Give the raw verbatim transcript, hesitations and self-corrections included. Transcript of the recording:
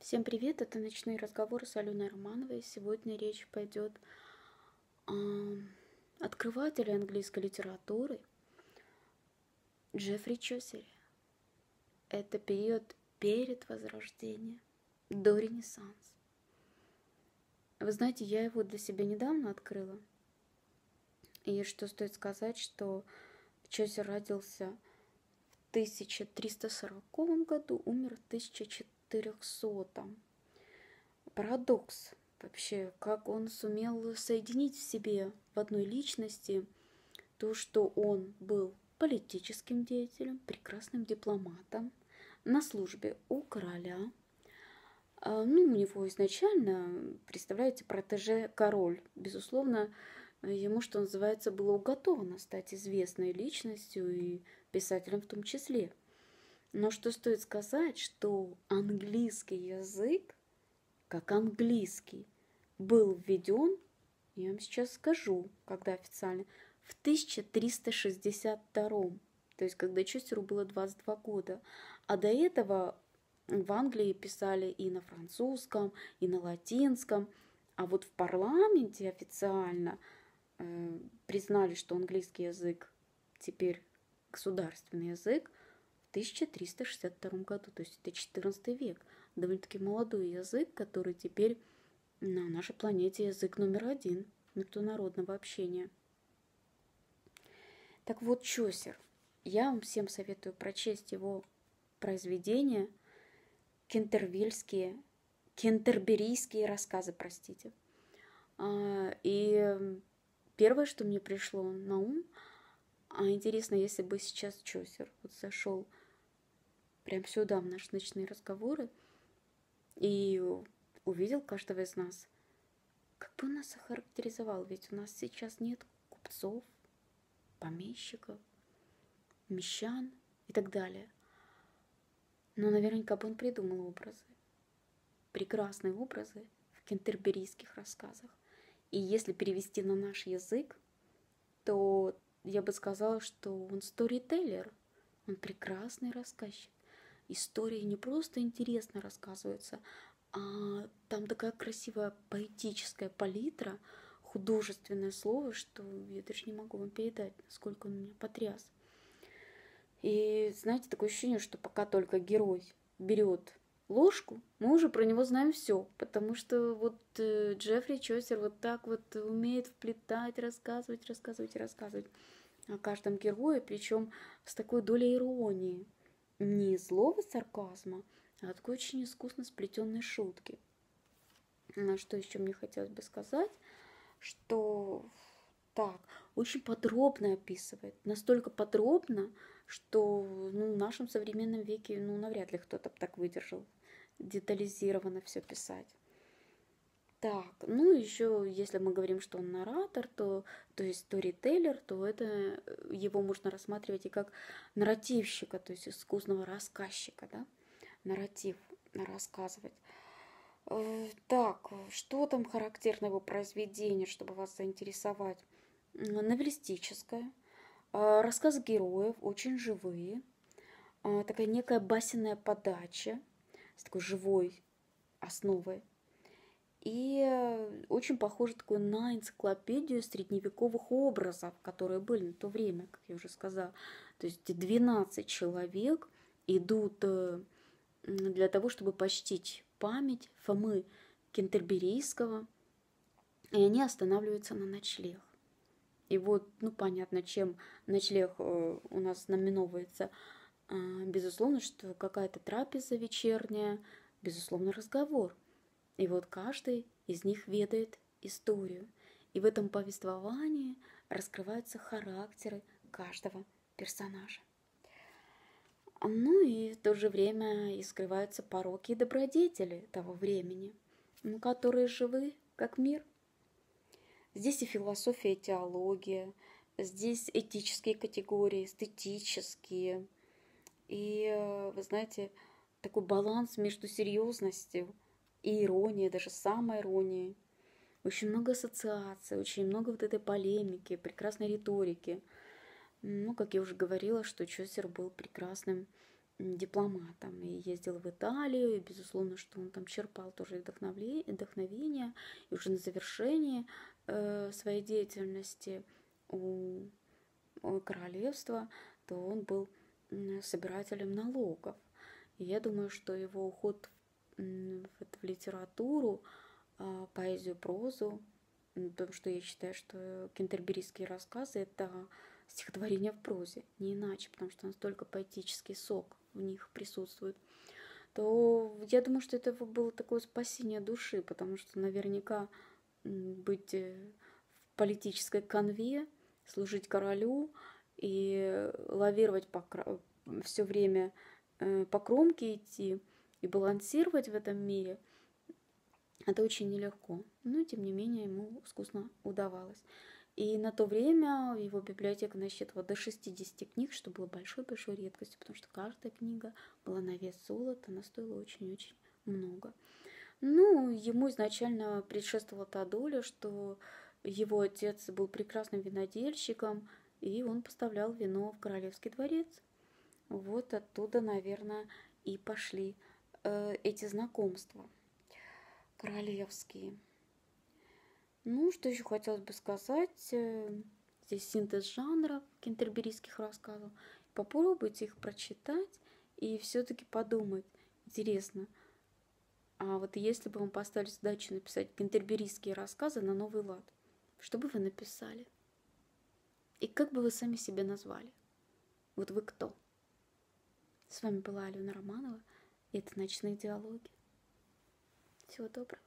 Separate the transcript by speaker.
Speaker 1: Всем привет, это «Ночные разговоры» с Аленой Романовой. Сегодня речь пойдет о открывателе английской литературы Джеффри Чосере. Это период перед Возрождением, до Ренессанса. Вы знаете, я его для себя недавно открыла. И что стоит сказать, что Чосер родился в тысяча триста сороковом году, умер в тысяча четырехсотом. Парадокс вообще, как он сумел соединить в себе в одной личности то, что он был политическим деятелем, прекрасным дипломатом, на службе у короля. Ну, у него изначально, представляете, протеже король. Безусловно, ему, что называется, было уготовано стать известной личностью и писателем в том числе. Но что стоит сказать, что английский язык, как английский, был введен, я вам сейчас скажу, когда официально, в тысяча триста шестьдесят втором, то есть когда Чосеру было двадцать два года. А до этого в Англии писали и на французском, и на латинском. А вот в парламенте официально э, признали, что английский язык теперь государственный язык в тысяча триста шестьдесят втором году, то есть это четырнадцатый век. Довольно-таки молодой язык, который теперь на нашей планете язык номер один международного общения. Так вот, Чосер. Я вам всем советую прочесть его произведения, кентервильские, кентерберийские рассказы, простите. И первое, что мне пришло на ум, а интересно, если бы сейчас Чосер вот зашел прямо сюда, в наши ночные разговоры, и увидел каждого из нас, как бы он нас охарактеризовал? Ведь у нас сейчас нет купцов, помещиков, мещан и так далее. Но наверняка бы он придумал образы, прекрасные образы в кентерберийских рассказах. И если перевести на наш язык, то я бы сказала, что он сторителлер, он прекрасный рассказчик. Истории не просто интересно рассказываются, а там такая красивая поэтическая палитра, художественное слово, что я даже не могу вам передать, насколько он меня потряс. И знаете, такое ощущение, что пока только герой берет ложку, мы уже про него знаем все, потому что вот Джеффри Чосер вот так вот умеет вплетать, рассказывать, рассказывать и рассказывать о каждом герое, причем с такой долей иронии. Не злого сарказма, а такой очень искусно сплетенной шутки. Что еще мне хотелось бы сказать, что так, очень подробно описывает, настолько подробно, что ну, в нашем современном веке ну, навряд ли кто-то так выдержал детализированно все писать. Так, ну еще, если мы говорим, что он наратор, то, то есть сторителлер, то это его можно рассматривать и как нарративщика, то есть искусного рассказчика, да, нарратив рассказывать. Так, что там характерно его произведение, чтобы вас заинтересовать? Новеллистическое, рассказ героев, очень живые, такая некая басенная подача с такой живой основой. И очень похоже такое на энциклопедию средневековых образов, которые были на то время, как я уже сказала. То есть двенадцать человек идут для того, чтобы почтить память Фомы Кентерберийского, и они останавливаются на ночлег. И вот, ну, понятно, чем ночлег у нас знаменовывается. Безусловно, что какая-то трапеза вечерняя, безусловно, разговор. И вот каждый из них ведает историю. И в этом повествовании раскрываются характеры каждого персонажа. Ну и в то же время и скрываются пороки и добродетели того времени, ну, которые живы, как мир. Здесь и философия, и теология, здесь этические категории, эстетические. И, вы знаете, такой баланс между серьезностью и иронией, даже самой иронией. Очень много ассоциаций, очень много вот этой полемики, прекрасной риторики. Ну, как я уже говорила, что Чосер был прекрасным дипломатом и ездил в Италию, и, безусловно, что он там черпал тоже вдохновление, вдохновение, и уже на завершении э, своей деятельности у, у королевства, то он был собирателем налогов. И я думаю, что его уход в, в, в литературу, э, поэзию, прозу, потому что я считаю, что кентерберийские рассказы – это стихотворение в прозе, не иначе, потому что настолько поэтический сок в них присутствует, то я думаю, что это было такое спасение души, потому что наверняка быть в политической канве, служить королю и лавировать по, все время по кромке идти и балансировать в этом мире, это очень нелегко, но тем не менее ему искусно удавалось. И на то время его библиотека насчитывала до шестидесяти книг, что было большой-большой редкостью, потому что каждая книга была на вес золота, она стоила очень-очень много. Ну, ему изначально предшествовала та доля, что его отец был прекрасным винодельщиком, и он поставлял вино в королевский дворец. Вот оттуда, наверное, и пошли э, эти знакомства королевские. Ну, что еще хотелось бы сказать, здесь синтез жанров кентерберийских рассказов. Попробуйте их прочитать и все-таки подумать, интересно, а вот если бы вам поставили задачу написать кентерберийские рассказы на новый лад, что бы вы написали? И как бы вы сами себя назвали? Вот вы кто? С вами была Алена Романова, и это «Ночные диалоги». Всего доброго.